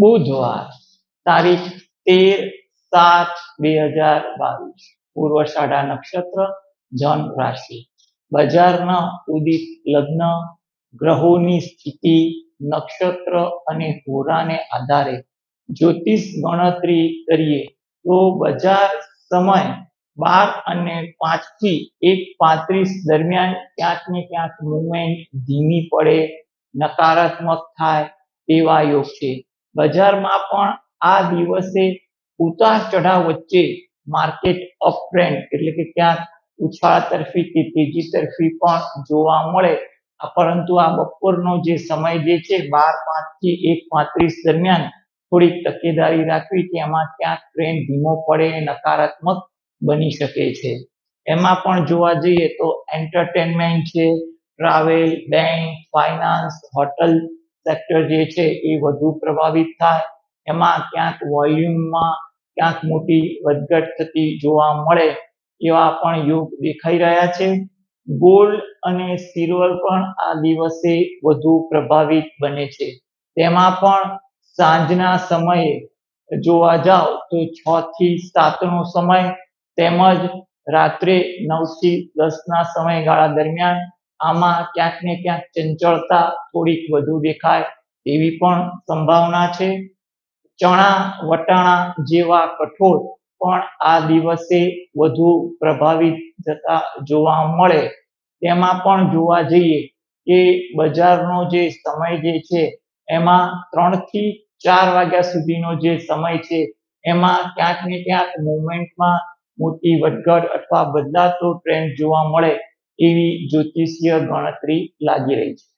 બુધવાર તારીખ 13/7/2022 પૂર્વષાઢા નક્ષત્ર જન રાશિ બજારના ઉદિત લગ્ન ગ્રહોની સ્થિતિ નક્ષત્ર અને હોરાને આધારે જ્યોતિષ ગણતરી કરીએ તો બજાર સમય 12:05 થી 1:35 દરમિયાન ક્યાંક ને ક્યાંક મુવમેન્ટ ધીમી પડે નકારાત્મક થાય તેવા યોગ છે। બજારમાં પણ આ દિવસે ઉતાર ચઢાવ વચ્ચે માર્કેટ અપ ટ્રેન્ડ એટલે કે ક્યાંક ઉછાળ તરફી કે તેજી તરફી પણ જોવા મળે, પરંતુ આ બપોરનો જે સમય જે છે 12:05 થી 1:35 દરમિયાન થોડીક તકેદારી રાખવી કે એમાં ક્યાંક ટ્રેન્ડ ધીમો પડે નકારાત્મક બની શકે છે। એમાં પણ જોવા જઈએ તો એન્ટરટેનમેન્ટ છે, travel, bank, finance, hotel sector જે છે એ વધુ પ્રભાવિત થાય। એમાં ક્યાંક વોલ્યુમમાં ક્યાંક મોટી વધઘટ થતી જોવા મળે એવા પણ યોગ દેખાઈ રહ્યા છે। ગોલ્ડ અને સિલ્વર પણ આ દિવસે વધુ પ્રભાવિત બને છે। તેમાં પણ સાંજના સમયે જોવા જાવ તો 6 થી 7 નો સમય તેમજ રાત્રે 9 થી 10 ના સમયગાળા દરમિયાન આમાં ક્યાંક ને ક્યાંક ચંચળતા થોડીક વધુ દેખાય એવી પણ સંભાવના છે। ચણા વટાણા જેવા કઠોળ પણ આ દિવસે વધુ પ્રભાવિત થતા જોવા મળે। તેમાં પણ જોવા જઈએ કે બજારનો જે સમય જે છે એમાં 3 થી 4 વાગ્યા સુધીનો જે સમય છે એમાં ક્યાંક ને ક્યાંક મુવમેન્ટમાં મોટી વધઘટ અથવા બદલાતો ટ્રેન્ડ જોવા મળે એવી જ્યોતિષીય ગણતરી લાગી રહી છે।